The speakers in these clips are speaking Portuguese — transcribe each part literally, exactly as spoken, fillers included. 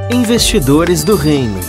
Investidores do Reino.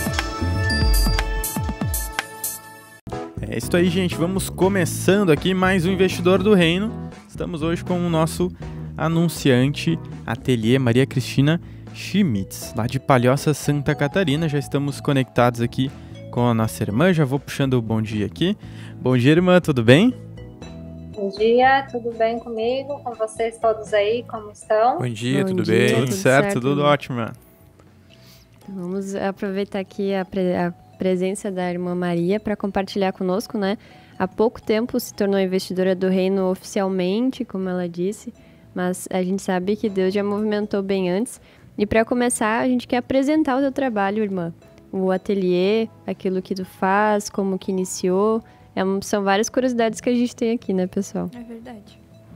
É isso aí, gente. Vamos começando aqui mais um Investidor do Reino. Estamos hoje com o nosso anunciante Ateliê Maria Cristina Schmitz, lá de Palhoça, Santa Catarina. Já estamos conectados aqui com a nossa irmã. Já vou puxando o bom dia aqui. Bom dia, irmã. Tudo bem? Bom dia, tudo bem comigo? Com vocês todos aí, como estão? Bom dia, Bom tudo dia, bem? Tudo, tudo certo, certo, tudo irmã. ótimo, irmã. Vamos aproveitar aqui a, pre- a presença da irmã Maria para compartilhar conosco, né? Há pouco tempo se tornou investidora do reino oficialmente, como ela disse, mas a gente sabe que Deus já movimentou bem antes. E para começar, a gente quer apresentar o teu trabalho, irmã. O ateliê, aquilo que tu faz, como que iniciou. É, um- são várias curiosidades que a gente tem aqui, né, pessoal? É verdade.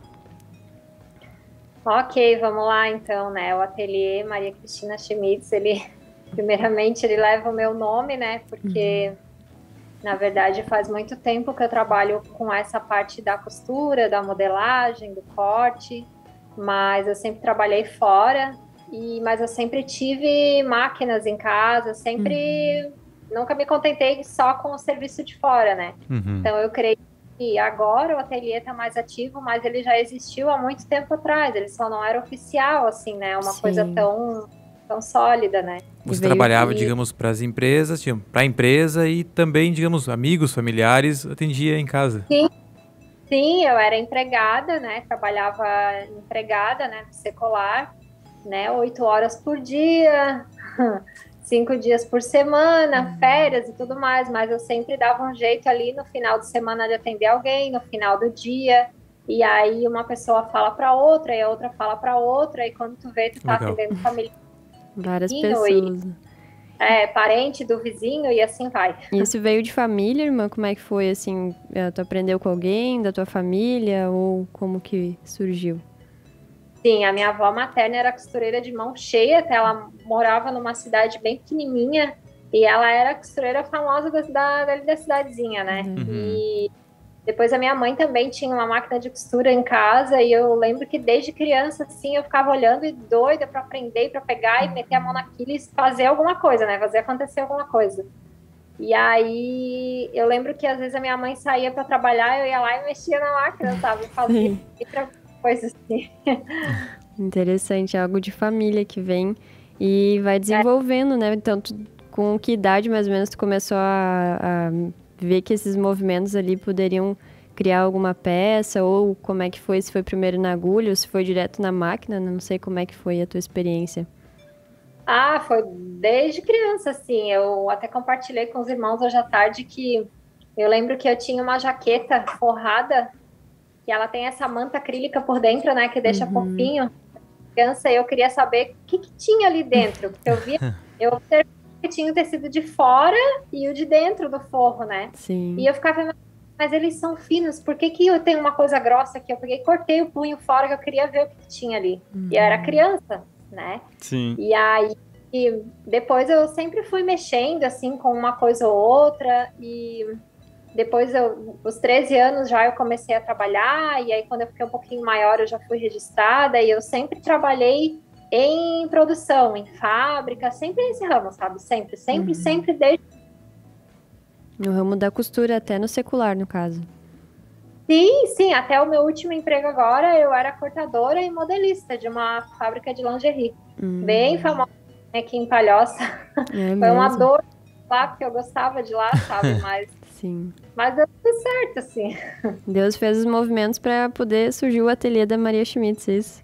Ok, vamos lá então, né? O Ateliê Maria Cristina Schmitz, ele, primeiramente, ele leva o meu nome, né? Porque, na verdade, faz muito tempo que eu trabalho com essa parte da costura, da modelagem, do corte, mas eu sempre trabalhei fora, e, mas eu sempre tive máquinas em casa, sempre, nunca me contentei só com o serviço de fora, né? Uhum. Então, eu creio que agora o ateliê está mais ativo, mas ele já existiu há muito tempo atrás. Ele só não era oficial, assim, né? Uma Sim. coisa tão, tão sólida, né? Você veio trabalhava, de- digamos, para as empresas, para a empresa e também, digamos, amigos, familiares, atendia em casa. Sim, eu era empregada, né? Trabalhava empregada, né? No secular, né? Oito horas por dia, cinco dias por semana, férias e tudo mais. Mas eu sempre dava um jeito ali no final de semana de atender alguém, no final do dia. E aí uma pessoa fala para outra, e a outra fala para outra, e quando tu vê, tu tá Legal. atendendo família, Várias Sim, pessoas. é, parente do vizinho, e assim vai. E isso veio de família, irmã? Como é que foi, assim? eh, Tu aprendeu com alguém da tua família ou como que surgiu? Sim, a minha avó materna era costureira de mão cheia, até ela morava numa cidade bem pequenininha, e ela era costureira famosa da, da, dali da cidadezinha, né? Uhum. E depois a minha mãe também tinha uma máquina de costura em casa, e eu lembro que desde criança, assim, eu ficava olhando e doida para aprender, para pegar e meter a mão naquilo e fazer alguma coisa, né? Fazer acontecer alguma coisa. E aí, eu lembro que às vezes a minha mãe saía para trabalhar, eu ia lá e mexia na máquina, sabe? Fazia Sim. outra coisa assim. Interessante, é algo de família que vem e vai desenvolvendo, né? Então, tu- com que idade mais ou menos tu começou a, a ver que esses movimentos ali poderiam criar alguma peça? Ou como é que foi? Se foi primeiro na agulha ou se foi direto na máquina? Não sei como é que foi a tua experiência. Ah, foi desde criança, assim. Eu até compartilhei com os irmãos hoje à tarde que eu lembro que eu tinha uma jaqueta forrada, que ela tem essa manta acrílica por dentro, né, que deixa fofinho. Criança, eu queria saber o que, que tinha ali dentro, porque eu via, eu observei que tinha o tecido de fora e o de dentro do forro, né? Sim. E eu ficava, mas eles são finos, por que que eu tenho uma coisa grossa aqui? Eu peguei, e cortei o punho fora, que eu queria ver o que, que tinha ali. E eu era criança, né? Sim. E aí, e depois eu sempre fui mexendo, assim, com uma coisa ou outra, e depois, eu, os treze anos já eu comecei a trabalhar, e aí quando eu fiquei um pouquinho maior eu já fui registrada, e eu sempre trabalhei em produção, em fábrica, sempre nesse ramo, sabe? Sempre, sempre, sempre, desde... No ramo da costura, até no secular, no caso. Sim, sim, até o meu último emprego agora, eu era cortadora e modelista de uma fábrica de lingerie, Hum, bem famosa aqui em Palhoça. é Foi uma mesmo? dor lá, porque eu gostava de lá, sabe? Mas, Sim. mas deu tudo certo, assim. Deus fez os movimentos para poder surgir o ateliê da Maria Schmitz, isso?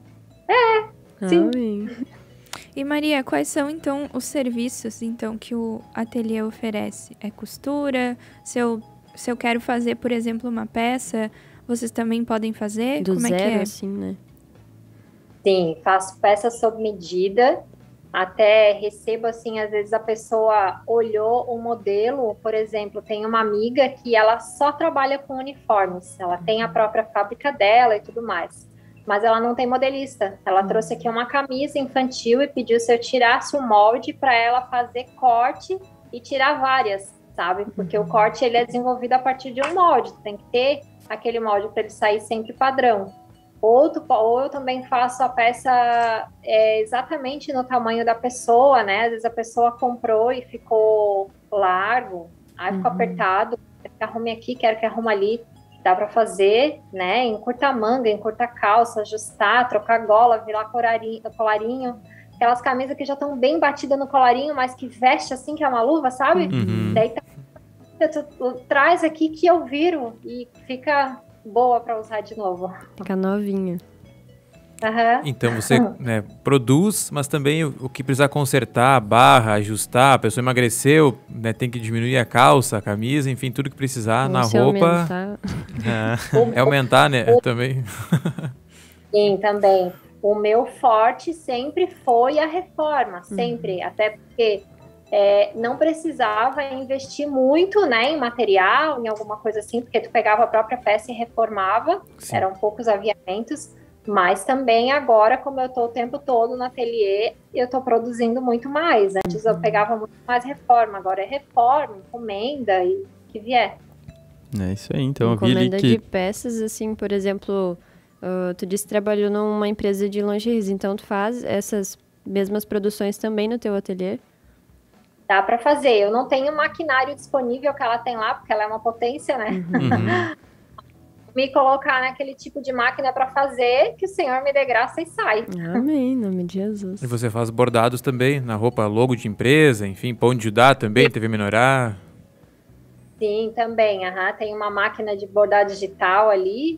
É, sim. Amém. E Maria, quais são então os serviços então que o ateliê oferece? É costura? Se eu, se eu quero fazer, por exemplo, uma peça, vocês também podem fazer? Do Como zero, é que é? assim, né? Sim, faço peças sob medida, até recebo, assim, às vezes a pessoa olhou o modelo, por exemplo, tem uma amiga que ela só trabalha com uniformes, ela tem a própria fábrica dela e tudo mais, mas ela não tem modelista. Ela trouxe aqui uma camisa infantil e pediu se eu tirasse o molde para ela fazer corte e tirar várias, sabe? Porque o corte ele é desenvolvido a partir de um molde, tu tem que ter aquele molde para ele sair sempre padrão. Ou, tu, ou eu também faço a peça é, exatamente no tamanho da pessoa, né? Às vezes a pessoa comprou e ficou largo, aí ficou Uhum. apertado, quero que arrume aqui, quero que arrume ali. Dá para fazer, né? Encurtar manga, encurtar calça, ajustar, trocar gola, virar colarinho, colarinho. Aquelas camisas que já estão bem batidas no colarinho, mas que veste assim, que é uma luva, sabe? Uhum. Daí tá, tu, tu, traz aqui que eu viro e fica boa para usar de novo. Fica novinha. Uhum. Então você né, produz, mas também o, o que precisar consertar, barra, ajustar, a pessoa emagreceu, né, tem que diminuir a calça, a camisa, enfim, tudo que precisar Ou na se roupa. aumentar. É, é aumentar, né? Também. Sim, também. O meu forte sempre foi a reforma, sempre. Uhum. Até porque é, não precisava investir muito, né, em material, em alguma coisa assim, porque tu pegava a própria peça e reformava. Sim. Eram poucos aviamentos. Mas também agora, como eu estou o tempo todo no ateliê, eu estou produzindo muito mais. Antes eu pegava muito mais reforma, agora é reforma, encomenda e que vier. É isso aí, então encomenda eu vi ali que... de peças, assim, por exemplo, uh, tu disse que trabalhou numa empresa de lingeries, então tu faz essas mesmas produções também no teu ateliê? Dá para fazer. Eu não tenho maquinário disponível que ela tem lá, porque ela é uma potência, né? Uhum. Me colocar naquele tipo de máquina para fazer, que o Senhor me dê graça e sai. Amém, em nome de Jesus. E você faz bordados também, na roupa logo de empresa, enfim, pão de Judá também, T V Menorá. Sim, também, uhum. Tem uma máquina de bordar digital ali,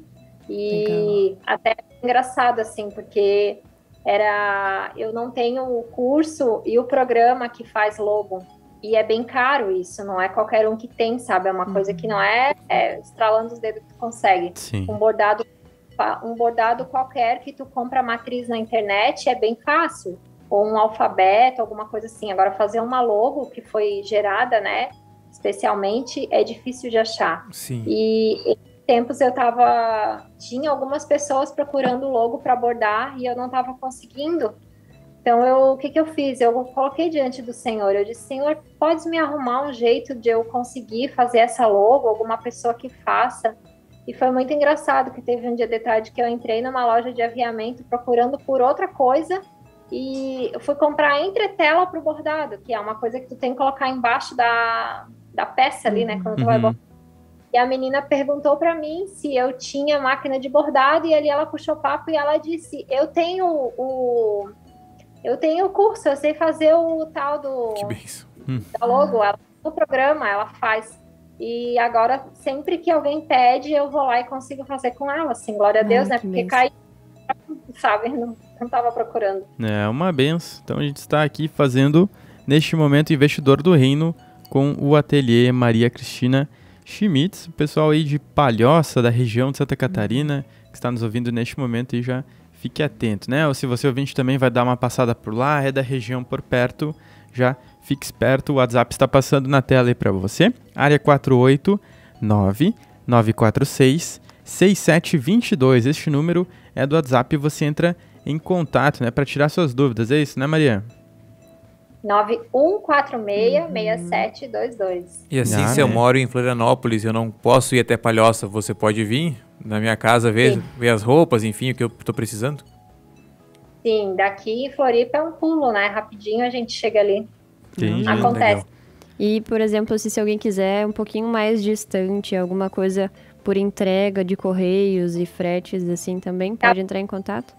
e legal. Até é engraçado, assim, porque era, eu não tenho o curso e o programa que faz logo. E é bem caro isso, não é qualquer um que tem, sabe? É uma coisa que não é, é estralando os dedos que tu consegue. Sim. Um bordado, um bordado qualquer que tu compra a matriz na internet é bem fácil. Ou um alfabeto, alguma coisa assim. Agora, fazer uma logo que foi gerada, né? Especialmente, é difícil de achar. Sim. E em tempos eu tava... Tinha algumas pessoas procurando logo para bordar e eu não tava conseguindo. Então, eu, o que, que eu fiz? Eu coloquei diante do Senhor. Eu disse, Senhor, pode me arrumar um jeito de eu conseguir fazer essa logo, alguma pessoa que faça? E foi muito engraçado que teve um dia de tarde que eu entrei numa loja de aviamento procurando por outra coisa e eu fui comprar entretela para o bordado, que é uma coisa que tu tem que colocar embaixo da, da peça ali, né? Quando tu uhum. vai bordar. E a menina perguntou para mim se eu tinha máquina de bordado e ali ela puxou papo e ela disse, eu tenho o... Eu tenho o curso, eu sei fazer o tal do que benção. Da logo, ela, no programa ela faz. E agora, sempre que alguém pede, eu vou lá e consigo fazer com ela, assim, glória a Deus, ah, né? Porque cai, sabe, não, não tava procurando. É uma benção. Então a gente está aqui fazendo, neste momento, Investidor do Reino com o ateliê Maria Cristina Schmitz. O pessoal aí de Palhoça, da região de Santa Catarina, que está nos ouvindo neste momento e já... Fique atento, né? Ou se você ouvinte também vai dar uma passada por lá, é da região por perto, já fique esperto, o WhatsApp está passando na tela aí para você. Área quatro oito nove nove quatro seis seis sete dois dois. Este número é do WhatsApp e você entra em contato, né? Para tirar suas dúvidas, é isso, né, Maria? nove um quatro seis seis sete dois dois. E assim, ah, se eu né? moro em Florianópolis, eu não posso ir até Palhoça, você pode vir na minha casa ver, ver as roupas, enfim, o que eu tô precisando? Sim, daqui em Floripa é um pulo, né? Rapidinho a gente chega ali. Entendi. Acontece. Legal. E, por exemplo, se, se alguém quiser um pouquinho mais distante, alguma coisa por entrega de correios e fretes, assim, também pode entrar em contato?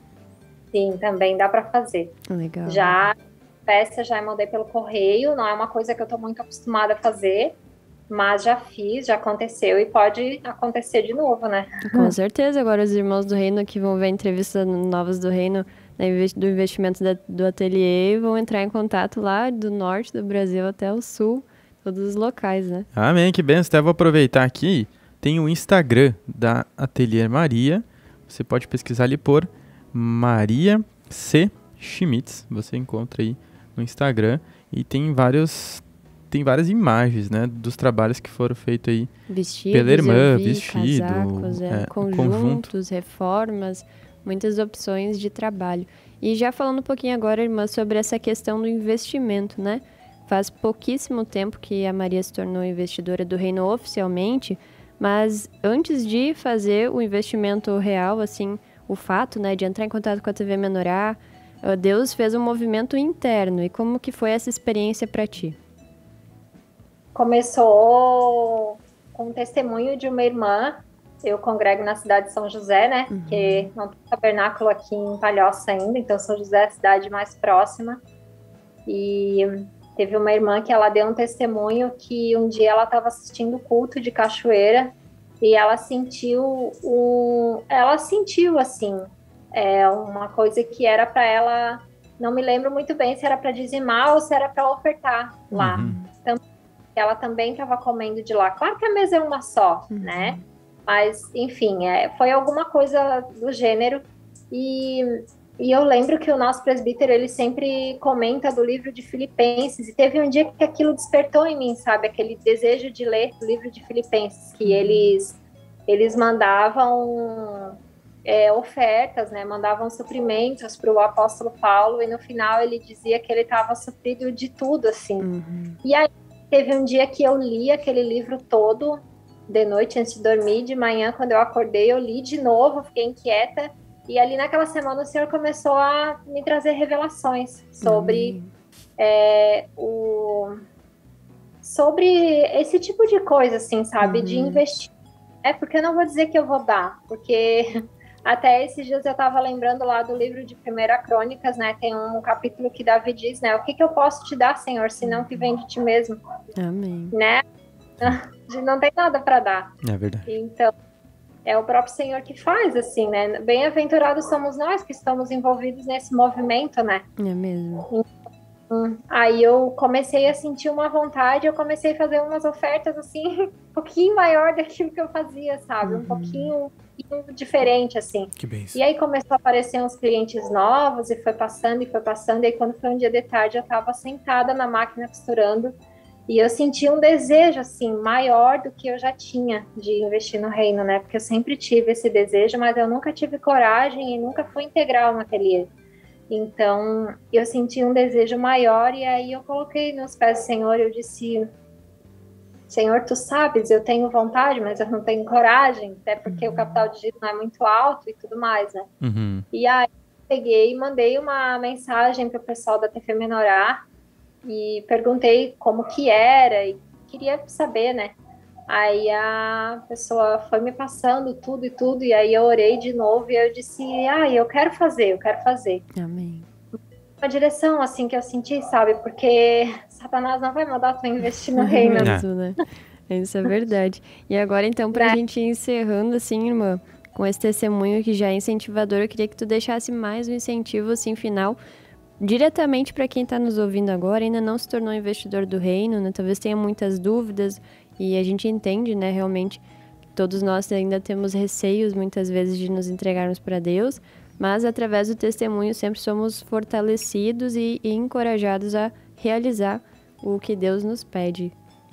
Sim, também dá para fazer. Legal. Já peça já mandei pelo correio, não é uma coisa que eu tô muito acostumada a fazer, mas já fiz, já aconteceu e pode acontecer de novo, né? Com certeza, agora os irmãos do Reino que vão ver entrevistas novas do Reino, né, do investimento da, do ateliê, vão entrar em contato lá do norte do Brasil até o sul, todos os locais, né? Amém, que benção. Até vou aproveitar aqui, tem o Instagram da Ateliê Maria, você pode pesquisar ali por Maria C. Schmitz, você encontra aí no Instagram e tem vários... Tem várias imagens, né, dos trabalhos que foram feitos aí Vestidos, pela irmã, eu vi, vestido, casacos, é, é, conjuntos, conjunto. reformas, muitas opções de trabalho. E já falando um pouquinho agora, irmã, sobre essa questão do investimento, né? Faz pouquíssimo tempo que a Maria se tornou investidora do Reino oficialmente, mas antes de fazer o investimento real, assim, o fato, né, de entrar em contato com a T V Menorá, Deus fez um movimento interno. E como que foi essa experiência para ti? Começou com um testemunho de uma irmã. Eu congrego na cidade de São José, né? Uhum. Porque não tem tabernáculo aqui em Palhoça ainda, então São José é a cidade mais próxima. E teve uma irmã que ela deu um testemunho que um dia ela estava assistindo o culto de cachoeira e ela sentiu um, ela sentiu assim, é, uma coisa que era para ela, não me lembro muito bem se era para dizimar ou se era para ofertar lá. Uhum. Então, ela também estava comendo de lá. Claro que a mesa é uma só, Uhum. né? Mas, enfim, é, foi alguma coisa do gênero. E, e eu lembro que o nosso presbítero, ele sempre comenta do livro de Filipenses. E teve um dia que aquilo despertou em mim, sabe? Aquele desejo de ler o livro de Filipenses. Que eles, eles mandavam é, ofertas, né? Mandavam suprimentos para o apóstolo Paulo. E no final ele dizia que ele estava suprido de tudo, assim. Uhum. E aí teve um dia que eu li aquele livro todo de noite antes de dormir, de manhã quando eu acordei eu li de novo, fiquei inquieta e ali naquela semana o Senhor começou a me trazer revelações sobre Uhum. é, o sobre esse tipo de coisa, assim, sabe, Uhum. de investir. É porque eu não vou dizer que eu vou dar, porque até esses dias eu estava lembrando lá do livro de Primeira Crônicas, né, tem um capítulo que Davi diz, né, o que que eu posso te dar, Senhor, senão que vem de ti mesmo, Amém. né? Não tem nada para dar. É verdade. Então, é o próprio Senhor que faz, assim, né? Bem-aventurados somos nós que estamos envolvidos nesse movimento, né? É mesmo. Hum. Aí eu comecei a sentir uma vontade, eu comecei a fazer umas ofertas, assim, um pouquinho maior daquilo que eu fazia, sabe? Um Uhum. pouquinho, um pouquinho diferente, assim. Que bênção. E aí começou a aparecer uns clientes novos e foi passando e foi passando. E aí quando foi um dia de tarde, eu estava sentada na máquina costurando e eu senti um desejo, assim, maior do que eu já tinha de investir no reino, né? Porque eu sempre tive esse desejo, mas eu nunca tive coragem e nunca fui integral no ateliê. Então, eu senti um desejo maior e aí eu coloquei nos pés do Senhor e eu disse: Senhor, tu sabes, eu tenho vontade, mas eu não tenho coragem, até porque o capital de giro não é muito alto e tudo mais, né? Uhum. E aí, peguei e mandei uma mensagem para o pessoal da T V Menorá e perguntei como que era e queria saber, né? Aí a pessoa foi me passando tudo e tudo, e aí eu orei de novo e eu disse, ah, eu quero fazer, eu quero fazer. Amém. Uma direção, assim, que eu senti, sabe? Porque Satanás não vai mandar tu investir no reino. É. Isso, né? Isso é verdade. E agora, então, pra Né? gente ir encerrando, assim, irmã, com esse testemunho que já é incentivador, eu queria que tu deixasse mais um incentivo, assim, final, diretamente para quem está nos ouvindo agora, ainda não se tornou investidor do reino, né? Talvez tenha muitas dúvidas e a gente entende, né, realmente, que todos nós ainda temos receios, muitas vezes, de nos entregarmos para Deus, mas através do testemunho sempre somos fortalecidos e, e encorajados a realizar o que Deus nos pede.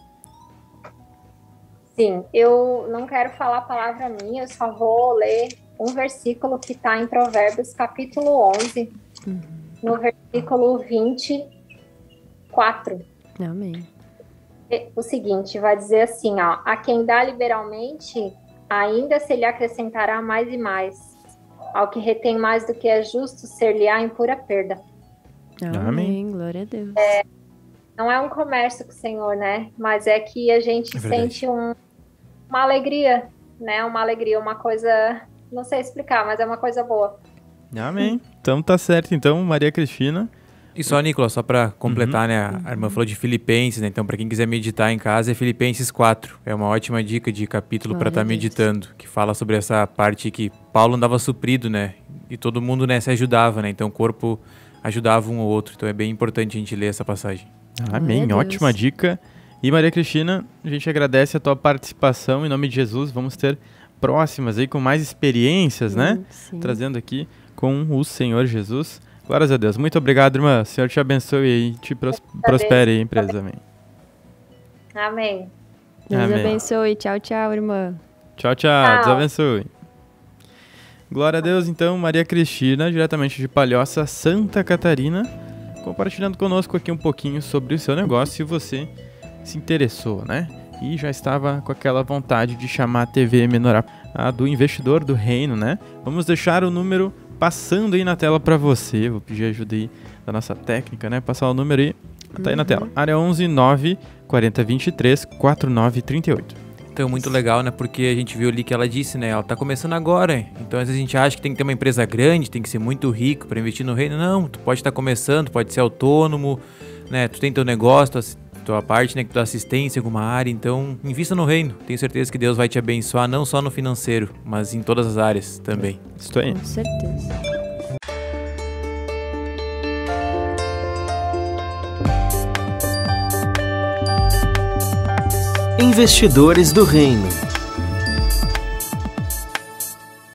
Sim, eu não quero falar a palavra minha, eu só vou ler um versículo que está em Provérbios, capítulo onze, Uhum. no versículo vinte e quatro. Amém. O seguinte, vai dizer assim, ó, a quem dá liberalmente, ainda se lhe acrescentará mais e mais. Ao que retém mais do que é justo, ser-lhe-á em pura perda. Amém. Amém. Glória a Deus. Não é um comércio com o Senhor, né? Mas é que a gente É verdade. sente um, uma alegria, né? Uma alegria, uma coisa, não sei explicar, mas é uma coisa boa. Amém. Então tá certo, então, Maria Cristina. E só, Nicolas, só pra completar, Uhum. né? A, a irmã falou de Filipenses, né? Então, pra quem quiser meditar em casa, é Filipenses quatro. É uma ótima dica de capítulo pra Glória estar a Deus. meditando, que fala sobre essa parte que Paulo andava suprido, né? E todo mundo, né, se ajudava, né? Então, o corpo ajudava um ao outro. Então, é bem importante a gente ler essa passagem. Amém. Glória a Ótima Deus. dica. E Maria Cristina, a gente agradece a tua participação em nome de Jesus. Vamos ter próximas aí com mais experiências, né? Hum, sim. Trazendo aqui com o Senhor Jesus. Glórias a Deus. Muito obrigado, irmã. O Senhor te abençoe e te pros- prospere aí, empresa. Amém. Amém. Deus Amém. abençoe. Tchau, tchau, irmã. Tchau, tchau. Tchau. Deus abençoe. Glória a Deus, então, Maria Cristina, diretamente de Palhoça, Santa Catarina, compartilhando conosco aqui um pouquinho sobre o seu negócio, se você se interessou, né? e já estava com aquela vontade de chamar a T V Menorá, a do investidor do reino, né? Vamos deixar o número passando aí na tela para você. Vou pedir ajuda aí da nossa técnica, né? Passar o número aí. Tá aí na tela. Área onze nove quarenta vinte e três quarenta e nove trinta e oito. Então, muito legal, né? Porque a gente viu ali que ela disse, né? Ela tá começando agora. Então, às vezes a gente acha que tem que ter uma empresa grande, tem que ser muito rico para investir no reino. Não, tu pode estar começando, pode ser autônomo, né? Tu tem teu negócio, tua, tua parte, né? Tua assistência em alguma área. Então, invista no reino. Tenho certeza que Deus vai te abençoar, não só no financeiro, mas em todas as áreas também. Isso aí. Com certeza. Investidores do Reino.